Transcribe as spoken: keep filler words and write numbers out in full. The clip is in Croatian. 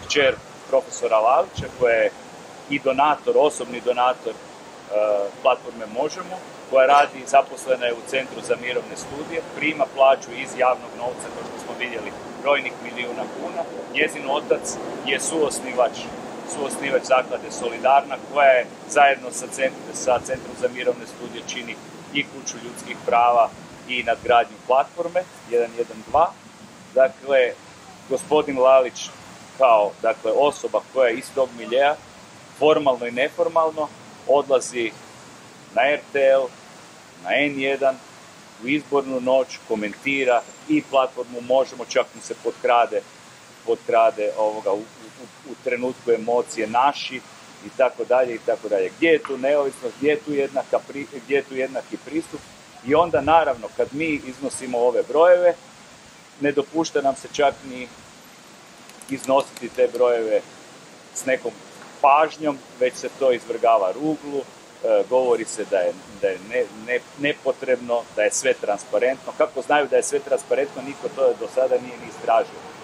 kćer profesora Lalića, koja je i donator, osobni donator platforme Možemo, koja radi, zaposlena je u Centru za mirovne studije, prima plaću iz javnog novca, kao što smo vidjeli, brojnih milijuna kuna. Njezin otac je suosnivač, suosnivač zaklade Solidarna, koja je zajedno sa, centru, sa Centrom za mirovne studije čini i Kuću ljudskih prava i nadgradnju platforme jedan jedan dva. Dakle, gospodin Lalić kao dakle, osoba koja je iz tog miljeja, formalno i neformalno, odlazi na R T L, na N jedan, u izbornu noć, komentira i platformu Možemo, čak mu se potkrade, potkrade ovoga, u, u, u trenutku emocije naši i tako dalje i tako dalje. Gdje je tu neovisnost, gdje je tu, jednaka, gdje je tu jednaki pristup? I onda naravno kad mi iznosimo ove brojeve, ne dopušta nam se čak ni iznositi te brojeve s nekom pažnjom, već se to izvrgava ruglu, e, govori se da je, da je ne, ne, nepotrebno, da je sve transparentno. Kako znaju da je sve transparentno, niko to do sada nije ni istražio.